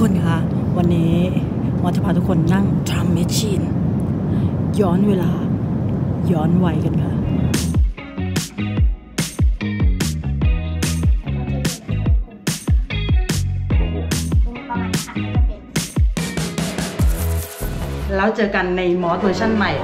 คนคะวันนี้มอจะพาทุกคนนั่งทรัมแมชชีนย้อนเวลาย้อนวัยกันค่ะแล้วเจอกันในมอสเวอร์ชันใหม่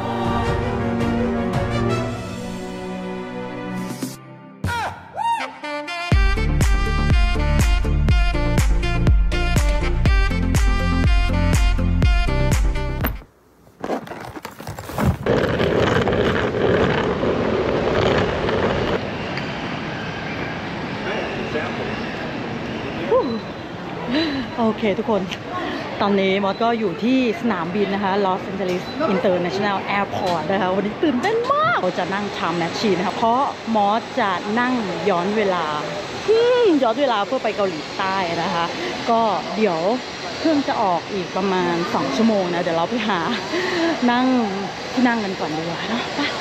โอเคทุกคนตอนนี้มอสก็อยู่ที่สนามบินนะคะลอสแอนเจลิสอินเตอร์เนชั่นแนลแอร์พอร์ตนะคะวันนี้ตื่นเต้นมากเราจะนั่งไทม์แมชชีนนะคะเพราะมอสจะนั่งย้อนเวลาเพื่อไปเกาหลีใต้นะคะก็เดี๋ยวเครื่องจะออกอีกประมาณ2 ชั่วโมงนะเดี๋ยวเราไปหานั่งที่นั่งกันก่อนดีกว่าเนาะ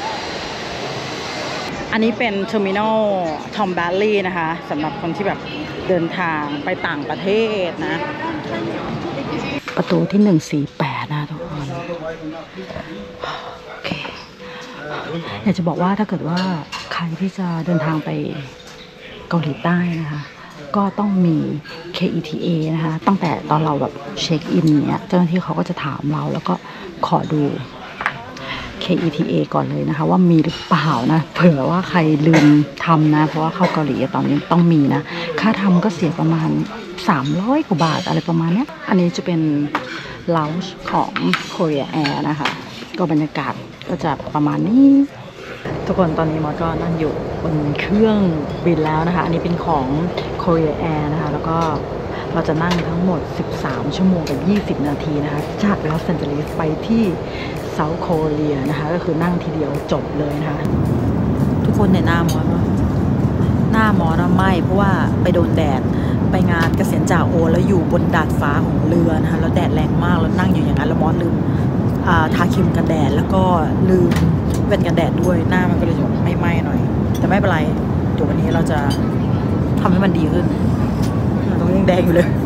อันนี้เป็นเทอร์มินอลทอมแบลลี่นะคะสำหรับคนที่แบบเดินทางไปต่างประเทศนะประตูที่148นะทุกคนโอเคอยากจะบอกว่าถ้าเกิดว่าใครที่จะเดินทางไปเกาหลีใต้นะคะก็ต้องมี KETA นะคะตั้งแต่ตอนเราแบบเช็คอินเนี้ยเจ้าหน้าที่เขาก็จะถามเราแล้วก็ขอดู KETA ก่อนเลยนะคะว่ามีหรือเปล่านะเผื่อว่าใครลืมทำนะเพราะว่าเข้าเกาหลีตอนนี้ต้องมีนะค่าทำก็เสียประมาณ300 กว่าบาทอะไรประมาณนี้อันนี้จะเป็นลาวจ์ของ Korea Air นะคะก็บรรยากาศก็จะประมาณนี้ทุกคนตอนนี้มอสก็นั่งอยู่บนเครื่องบินแล้วนะคะอันนี้เป็นของ Korea Air นะคะแล้วก็เราจะนั่งทั้งหมด13 ชั่วโมงกับ20 นาทีนะคะจากลอสแอนเจลิสไปที่เซาท์โคเรียนะคะก็คือนั่งทีเดียวจบเลยนะคะทุกคนในหน้ามอสไม่เพราะว่าไปโดนแดดไปงานเกษียณจ่าโอแล้วอยู่บนดาดฟ้าของเรือนะคะแล้วแดดแรงมากแล้วนั่งอยู่อย่างนั้นแล้วมอสลืมทาครีมกันแดดแล้วก็ลืมแว่นกันแดดด้วยหน้ามันก็เลยไหม้หน่อยแต่ไม่เป็นไรเดี๋ยววันนี้เราจะทำให้มันดีขึ้นตรงนี้ยังแดงอยู่เลย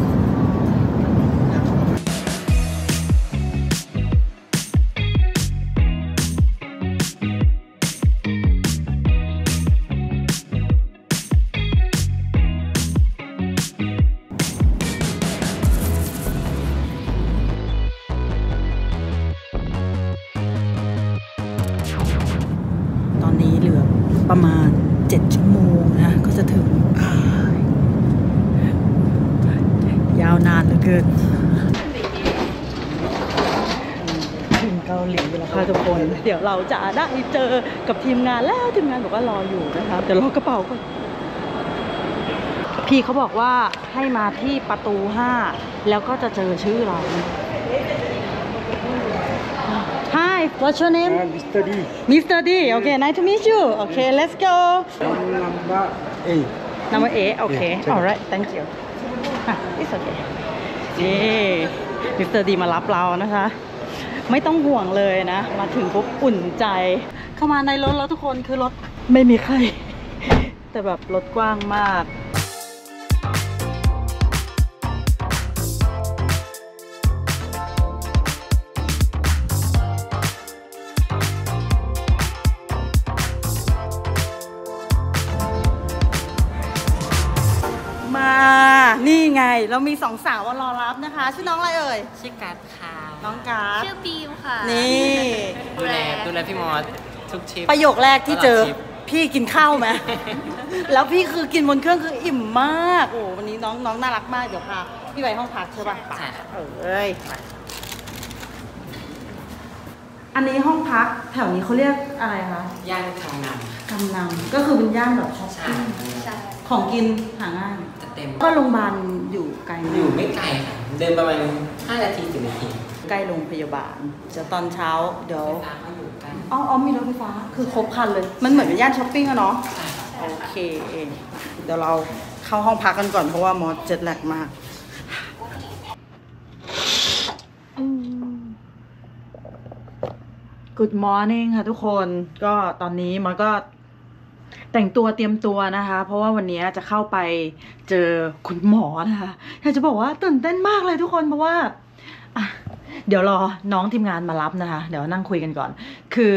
เหลือประมาณ7 ชั่วโมงนะก็จะถึงยาวนานเหลือเกินถึงเกาหลีแล้วค่ะทุกคนเดี๋ยวเราจะได้เจอกับทีมงานแล้วทีมงานบอกว่ารออยู่นะคะเดี๋ยวรอกระเป๋าก่อนพี่เขาบอกว่าให้มาที่ประตู5แล้วก็จะเจอชื่อเราHi, what's your name? Mr. D. Mr. D. Okay, nice to meet you. Okay, let's go. Number 8. Number 8. Okay. Yeah, all right. Thank you. It's okay. นี่ Mr. D มารับเรานะคะไม่ต้องห่วงเลยนะมาถึงปุ๊บอุ่นใจเข้ามาในรถแล้วทุกคนคือรถไม่มีใครแต่แบบรถกว้างมากนี่ไงเรามี2 สาวมารอรับนะคะชื่อน้องอะไรเอ่ยชื่อกัดค่ะน้องกัดชื่อบีมค่ะนี่ดูแลพี่มอสทุกทริปประโยคแรกที่เจอพี่กินข้าวไหม แล้วพี่คือกินบนเครื่องคืออิ่มมากโอ้วันนี้น้องน่ารักมากเดี๋ยวพาพี่ไปห้องพักใช่ป่ะใช่อันนี้ห้องพักแถวนี้เขาเรียกอะไรคะย่านกังนำก็คือเป็นย่านแบบช้อปปิ้งของกินหาง่ายจะเต็มก็โรงพยาบาลอยู่ไกลอยู่ไม่ไกลค่ะเดินประมาณ5 นาที10 นาทีใกล้โรงพยาบาลจะตอนเช้าเดี๋ยวมีรถไฟฟ้าคือครบคันเลยมันเหมือนเป็นย่านช้อปปิ้งอะเนาะโอเคเดี๋ยวเราเข้าห้องพักกันก่อนเพราะว่ามอสเจ็ตแลกมากGood morning ค่ะทุกคนก็ตอนนี้มอสก็แต่งตัวเตรียมตัวนะคะ เพราะว่าวันนี้จะเข้าไปเจอคุณหมอนะคะอยากจะบอกว่าตื่นเต้นมากเลยทุกคนเพราะว่าอ่ะเดี๋ยวรอน้องทีมงานมารับนะคะเดี๋ยวนั่งคุยกันก่อนคือ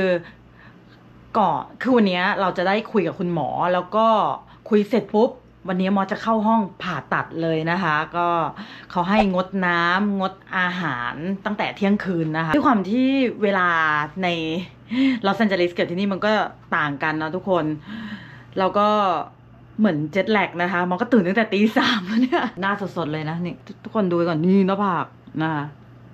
วันนี้เราจะได้คุยกับคุณหมอแล้วก็คุยเสร็จปุ๊บวันนี้หมอจะเข้าห้องผ่าตัดเลยนะคะก็เขาให้งดน้ำงดอาหารตั้งแต่เที่ยงคืนนะคะด้วยความที่เวลาในลอสแอนเจลิสกับที่นี่มันก็ต่างกันนะทุกคนแล้วก็เหมือนเจ็ตแลกนะคะมันก็ตื่นตั้งแต่ตี 3แล้วเนี่ยหน้าสดๆเลยนะนี่ทุกคนดูก่อนนี่หน้าผากนะคะ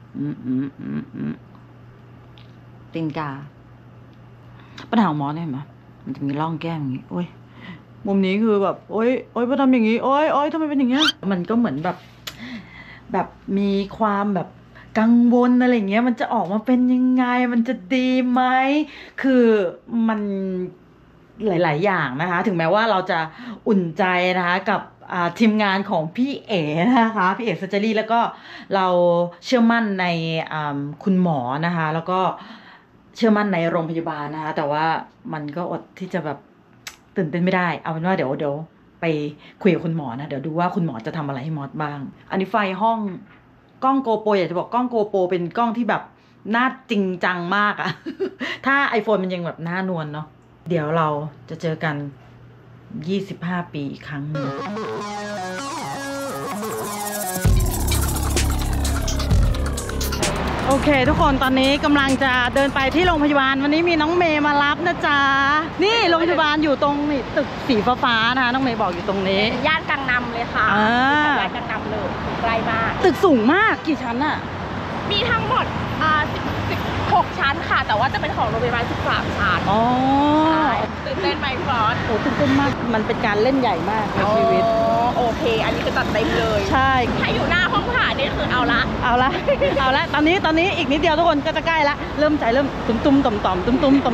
ตีนกาปัญหาของหมอเนี่ยเห็นไหมมันจะมีร่องแก้มอย่างนี้โอ้ยมุมนี้คือแบบโอ๊ยพอทำอย่างนี้โอ๊ยทำไมเป็นอย่างเงี้ยมันก็เหมือนแบบมีความแบบกังวลอะไรเงี้ยมันจะออกมาเป็นยังไงมันจะดีไหมคือมันหลายๆอย่างนะคะถึงแม้ว่าเราจะอุ่นใจนะคะกับทีมงานของพี่เอ๋นะคะพี่เอ๋เซอร์เจอรี่แล้วก็เราเชื่อมั่นในคุณหมอนะคะแล้วก็เชื่อมั่นในโรงพยาบาลนะคะแต่ว่ามันก็อดที่จะแบบตื่นเต้นไม่ได้เอาเป็นว่าเดี๋ยวไปคุยกับคุณหมอนะเดี๋ยวดูว่าคุณหมอจะทำอะไรให้มอสบ้างอันนี้ไฟห้องกล้องโกโปรอยากจะบอกกล้องโกโปรเป็นกล้องที่แบบน่าจริงจังมากอะ ถ้า iPhone มันยังแบบน่านวลเนาะเดี๋ยวเราจะเจอกัน25 ปีอีกครั้งหนึ่งโอเคทุกคนตอนนี้กำลังจะเดินไปที่โรงพยาบาลวันนี้มีน้องเมย์มารับนะจ๊ะนี่โรงพยาบาลอยู่ตรงนี่ตึกสีฟ้าๆนะคะน้องเมย์บอกอยู่ตรงนี้ย่านกังนำเลยค่ะย่านกังนำเลยใกล้มากตึกสูงมากกี่ชั้นอะมีทั้งหมด16 ชั้นค่ะแต่ว่าจะเป็นของโรงพยาบาล13 ชั้นอ๋อตื่นเต้นไหมฟลอสโอ้ตื่นเต้นมากมันเป็นการเล่นใหญ่มากในชีวิตโอเคอันนี้คือตัดเต็มเลยใช่ถ้าอยู่หน้าห้องผ่านี่คือเอาละตอนนี้อีกนิดเดียวทุกคนก็จะใกล้ละเริ่มใจเริ่มตุ้มต่อม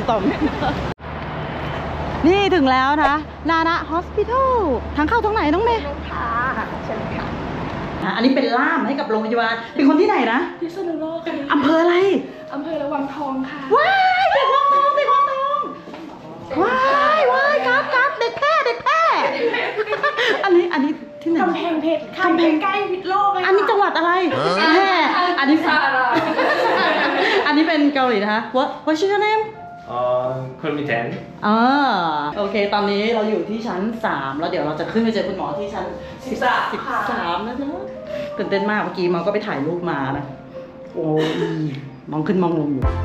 นี่ถึงแล้วนะนานะฮอสพิทอลทางเข้าตรงไหนน้องเมย์ค่ะเชิญค่ะอันนี้เป็นล่ามให้กับโรงพยาบาลเป็นคนที่ไหนนะพิษณุโลกค่ะอำเภออะไรอำเภอระวังทองค่ะว้ายเด็กวังทองว้ายครับเด็กแพร่อันนี้ที่ไหนกำแพงเพชรค่ะใกล้พิษโลกเลยอันนี้จังหวัดอะไรแพร่อันนี้อันนี้เป็นเกาหลีนะคะ What's your name 콜미텐 โอเคตอนนี้เราอยู่ที่ชั้น3แล้วเดี๋ยวเราจะขึ้นไปเจอคุณหมอที่ชั้น13นะจ๊ะตื่นเต้นมากเมื่อกี้มันก็ไปถ่ายรูปมานะโอ้ยมองขึ้นมองลงอยู่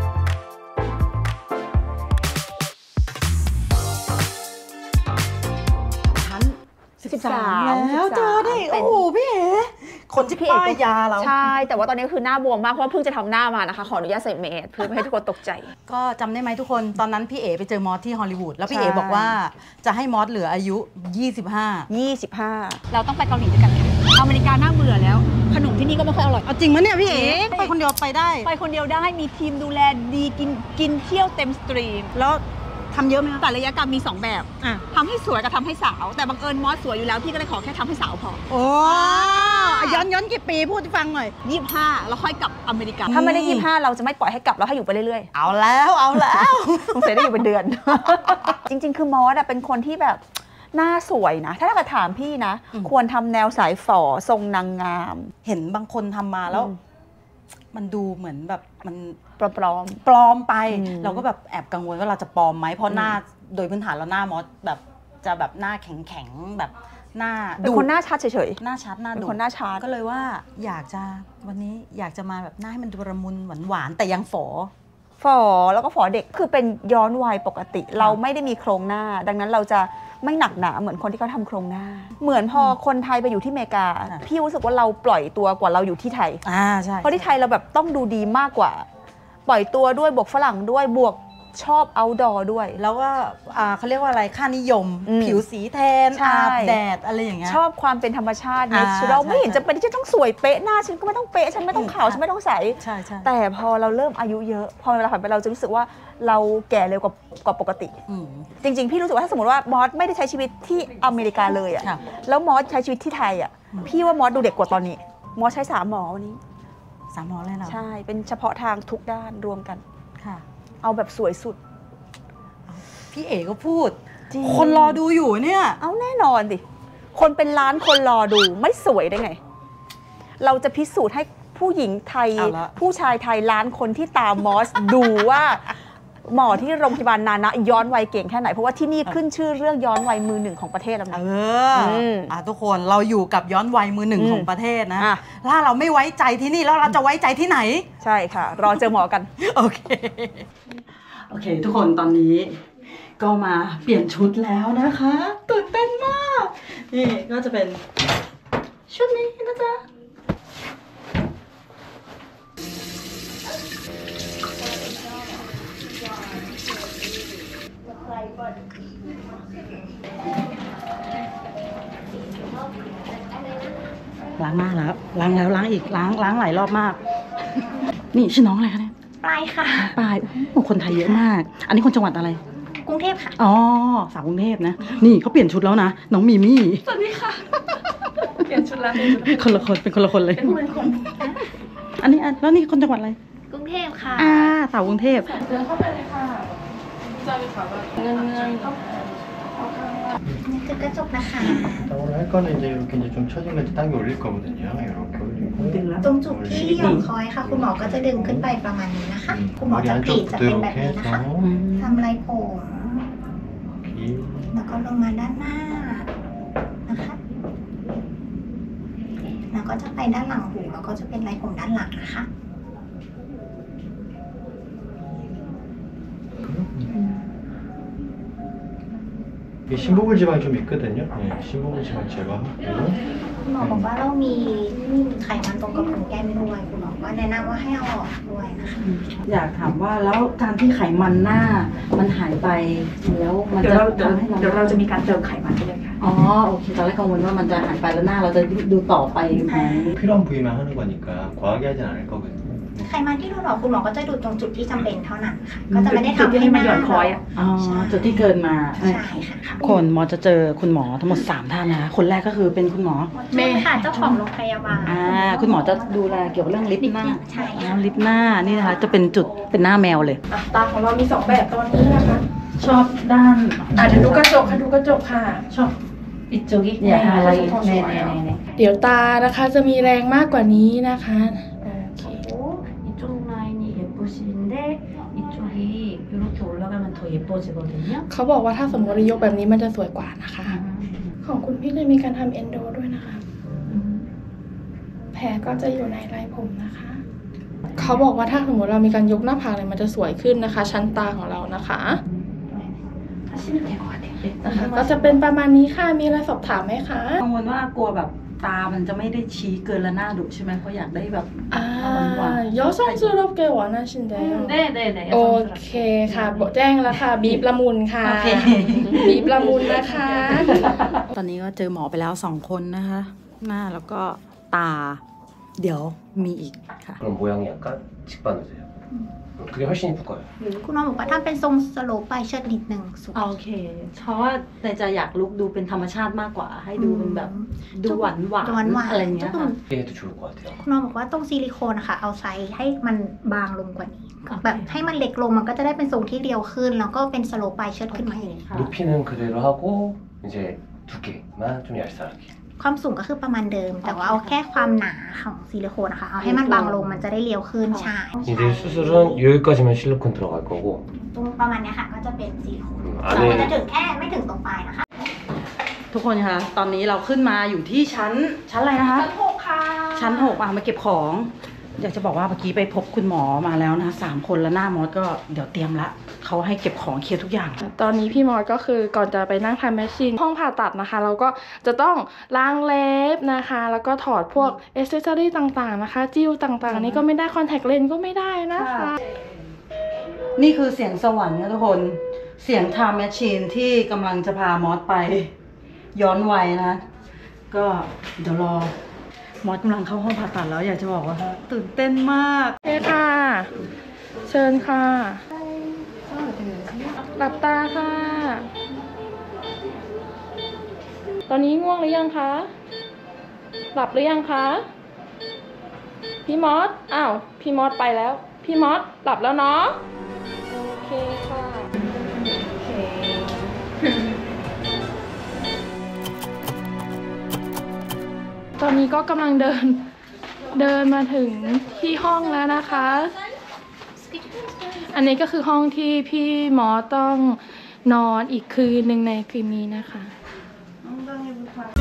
ชั้น13แล้วเจอได้โอ้โหพี่เอ๋คนที่ป้ายยาเราใช่แต่ว่าตอนนี้คือหน้าบวมมากเพราะเพิ่งจะทำหน้ามานะคะขออนุญาตใส่เมสเพื่อไม่ให้ทุกคนตกใจก็จำได้ไหมทุกคนตอนนั้นพี่เอ๋ไปเจอมอสที่ฮอลลีวูดแล้วพี่เอ๋บอกว่าจะให้มอสเหลืออายุ25 เราต้องไปเกาหลีด้วยกันอเมริกาน่าเบื่อแล้วขนมที่นี่ก็ไม่ค่อยอร่อยเอาจริงมั้ยเนี่ยพี่เอ๋ไปคนเดียวไปได้ไปคนเดียวได้มีทีมดูแลดีกินเที่ยวเต็มสตรีมแล้วทำเยอะไหมศัลยกรรมมี2แบบทำให้สวยกับทำให้สาวแต่บังเอิญมอสสวยอยู่แล้วพี่ก็เลยขอแค่ทำให้สาวพอโอ้ย้อนกี่ปีพูดให้ฟังหน่อย 25แล้วค่อยกลับอเมริกาถ้าไม่ได้25เราจะไม่ปล่อยให้กลับแล้วให้อยู่ไปเรื่อยๆเอาแล้วสงสัยได้อยู่เป็นเดือนจริงๆคือมอสเป็นคนที่แบบหน้าสวยนะถ้าเกิดถามพี่นะควรทำแนวสายฝ่อทรงนางงามเห็นบางคนทำมาแล้วมันดูเหมือนแบบมันปลอมไปเราก็แบบแอบกังวลว่าเราจะปลอมไหมเพราะหน้าโดยพื้นฐานแล้วหน้ามอสแบบจะแบบหน้าแข็งแบบหน้าดูคนหน้าชัดเฉยๆหน้าชัดหน้าดูคนหน้าชัดก็เลยว่าวันนี้อยากจะมาแบบหน้าให้มันดูละมุนหวานแต่ยังฝ่อแล้วก็ฝ่อเด็กคือเป็นย้อนวัยปกติเราไม่ได้มีโครงหน้าดังนั้นเราจะไม่หนักหนาเหมือนคนที่เขาทำโครงหน้าเหมือนพอคนไทยไปอยู่ที่อเมริกาพี่รู้สึกว่าเราปล่อยตัวกว่าเราอยู่ที่ไทยใช่เพราะที่ไทยเราแบบต้องดูดีมากกว่าปล่อยตัวด้วยบวกฝรั่งด้วยบวกชอบเอาท์ดอร์ด้วยแล้วก็เขาเรียกว่าอะไรค่านิยมผิวสีแทนอาบแดดอะไรอย่างเงี้ยชอบความเป็นธรรมชาติเราไม่เห็นจะเป็นที่จะต้องสวยเป๊ะหน้าฉันก็ไม่ต้องเป๊ะฉันไม่ต้องขาวฉันไม่ต้องใสแต่พอเราเริ่มอายุเยอะพอเวลาผ่านไปเราจะรู้สึกว่าเราแก่เร็วกว่าปกติจริงๆพี่รู้สึกว่าถ้าสมมติว่ามอสไม่ได้ใช้ชีวิตที่อเมริกาเลยอ่ะแล้วมอสใช้ชีวิตที่ไทยอ่ะพี่ว่ามอสดูเด็กกว่าตอนนี้มอสใช้3 หมอวันนี้ 3 หมอเลยเหรอใช่เป็นเฉพาะทางทุกด้านรวมกันค่ะเอาแบบสวยสุดพี่เอ๋ก็พูดคนรอดูอยู่เนี่ยเอาแน่นอนดิคนเป็นล้านคนรอดูไม่สวยได้ไง เราจะพิสูจน์ให้ผู้หญิงไทย ผู้ชายไทยล้านคนที่ตามมอส ดูว่าหมอที่โรงพยาบาลนานะย้อนวัยเก่งแค่ไหนเพราะว่าที่นี่ขึ้นชื่อเรื่องย้อนวัยมือหนึ่งของประเทศแล้วนะทุกคนเราอยู่กับย้อนวัยมือหนึ่งของประเทศนะถ้าเราไม่ไว้ใจที่นี่แล้วเราจะไว้ใจที่ไหนใช่ค่ะรอเจอหมอกันโอเคทุกคนตอนนี้ก็มาเปลี่ยนชุดแล้วนะคะตื่นเต้นมากนี่ก็จะเป็นชุดนี้นะจ๊ะล้างหน้าแล้วล้างแล้วล้างอีกล้างหลายรอบมากนี่ชื่อน้องอะไรคะเนี่ยปลายค่ะปลายโอ้คนไทยเยอะมากอันนี้คนจังหวัดอะไรกรุงเทพค่ะอ๋อสาวกรุงเทพนะนี่เขาเปลี่ยนชุดแล้วนะน้องมีมี่สวัสดีค่ะเปลี่ยนชุดแล้วคนละคนเป็นคนละคนเลยเป็นคนอันนี้แล้วนี่คนจังหวัดอะไรกรุงเทพค่ะสาวกรุงเทพเดินเข้าไปเลยค่ะจะไปขอแบบเงินนี่คือกระจกนะคะ 오늘 할 거는 이제 이렇게 이제 좀 처진건지 땅에 올릴 거거든요. 이렇게 올리고 ตรงจุดที่หย่อนคอยค่ะคุณหมอก็จะดึงขึ้นไปประมาณนี้นะคะคุณหมอจะกรีดจะเป็นแบบนี้นะคะทำไรผมแล้วก็ลงมาด้านหน้านะคะแล้วก็จะไปด้านหลังหูแล้วก็จะเป็นไรผมด้านหลังนะคะ 심부분 지방이 좀 있거든요. 네, 심부분 지방 제거하고 คุณหมอบอกว่าเรามีไขมันตรงกระพุ้งแก้มด้วยคุณหมอก็แนะนำว่าให้เอาออกด้วยนะคะอยากถามว่าแล้วการที่ไขมันหน้ามันหายไปแล้วมันจะทำให้เราเดี๋ยวเราจะมีการเติมไขมันด้วยค่ะอ๋อโอเคตอนแรกกังวลว่ามันจะหายไปแล้วหน้าเราจะดูต่อไปไหม 필요한 부위만 하는 거니까 과하게 하진 않을 거거든요. ไขมันที่ดูดออกคุณหมอก็จะดูตรงจุดที่จำเป็นเท่านั้นค่ะก็จะไม่ได้ทำให้หน้าหย่อนคอยจุดที่เกินมาใช่ค่ะคนหมอจะเจอคุณหมอทั้งหมด3ท่านนะคนแรกก็คือเป็นคุณหมอเมย์ค่ะเจ้าของโรงพยาบาลคุณหมอจะดูแลเกี่ยวกับเรื่องลิปหน้าใช่ลิปหน้านี่นะคะจะเป็นจุดเป็นหน้าแมวเลยตาของเรามี2แบบตอนนี้นะคะชอบด้านเดี๋ยวดูกระจกค่ะชอบอิจกิเนี่ยอะไรเดี๋ยวตานะคะจะมีแรงมากกว่านี้นะคะเขาบอกว่าถ้าสมมติยกแบบนี้มันจะสวยกว่านะคะของคุณพี่เลยมีการทำเอนโดด้วยนะคะแผลก็จะอยู่ในไรผมนะคะเขาบอกว่าถ้าสมมติเรามีการยกหน้าผากเลยมันจะสวยขึ้นนะคะชั้นตาของเรานะคะก็จะเป็นประมาณนี้ค่ะมีอะไรสอบถามไหมคะกังวลว่ากลัวแบบตามันจะไม่ได้ชี้เกินและหน้าดุใช่ไหมเพราะอยากได้แบบยอส่งจูรบเกวนะชินเดย์โอเคค่ะบอกแจ้งแล้วค่ะบีบละมุนค่ะบีบละมุนนะคะตอนนี้ก็เจอหมอไปแล้ว2คนนะคะหน้าแล้วก็ตาเดี๋ยวมีอีกค่ะ 그럼 모양이 약간 직반으세요. 그게 훨씬 이쁠 거예요. คุณหมอบอกว่าถ้าเป็นทรงสโลปไปเชิดนิดนึงโอเคเพราะว่าแต่จะอยากลุกดูเป็นธรรมชาติมากกว่าให้ดูเป็นแบบดูหวานอะไรเงี้ยค่ะ 얘도 좋을 것 같아요. คุณหมอบอกว่าตรงซิลิโคนนะคะเอาไซส์ให้มันบางลงกว่านี้แบบให้มันเล็กลงมันก็จะได้เป็นทรงที่เรียวขึ้นแล้วก็เป็นสโลปไปเชิดขึ้นมาเอง 높이는 그대로 하고 이제 두께만 좀 얄쌍하게. ความสูงก็คือประมาณเดิมแต่ว่าเอาแค่ความหนาของซิลิโคนนะคะเอาให้มันบางลงมันจะได้เรียวขึ้นใช่ 이제 수술은 여기까지만 실리콘 들어갈 거고 ตรงประมาณนี้ค่ะก็จะเป็นซิลิโคนมันจะถึงแค่ไม่ถึงตรงปลายนะคะทุกคนคะตอนนี้เราขึ้นมาอยู่ที่ชั้นอะไรนะคะชั้น 6ค่ะชั้น 6มาเก็บของอยากจะบอกว่าเมื่อกี้ไปพบคุณหมอมาแล้วนะ3 คนแล้วหน้ามอสก็เดี๋ยวเตรียมละเขาให้เก็บของเคลียร์ทุกอย่างตอนนี้พี่มอสก็คือก่อนจะไปนั่งทำแมชชีนห้องผ่าตัดนะคะเราก็จะต้องล้างเล็บนะคะแล้วก็ถอดพวกเอเซสซอรี่ต่างๆนะคะจิ้วต่างๆนี่ก็ไม่ได้คอนแทคเลนส์ก็ไม่ได้นะคะนี่คือเสียงสวรรค์นะทุกคนเสียงทำแมชชีนที่กำลังจะพามอสไปย้อนวัยนะก็เดี๋ยวรอมอสกำลังเข้าห้องผ่าตัดแล้วอยากจะบอกว่าตื่นเต้นมากโอเคค่ะเชิญค่ะหลับตาค่ะตอนนี้ง่วงหรือยังคะหลับหรือยังคะพี่มอสอ้าวพี่มอสไปแล้วพี่มอสหลับแล้วเนาะโอเคค่ะโอเคตอนนี้ก็กำลังเดินมาถึงที่ห้องแล้วนะคะ อันนี้ก็คือห้องที่พี่หมอต้องนอนอีกคืนหนึ่งในคืนนี้นะคะ